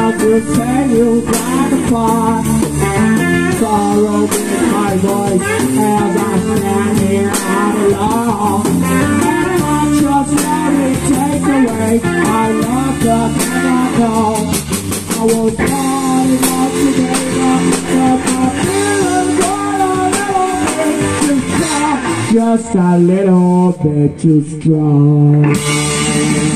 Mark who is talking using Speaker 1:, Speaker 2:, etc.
Speaker 1: sound to say you drive apart. Sorrow in my voice as I stand here all alone. And I just let it take away my love that I know. I was falling off today, but my feelings are a little bit too strong. Just a little bit too strong.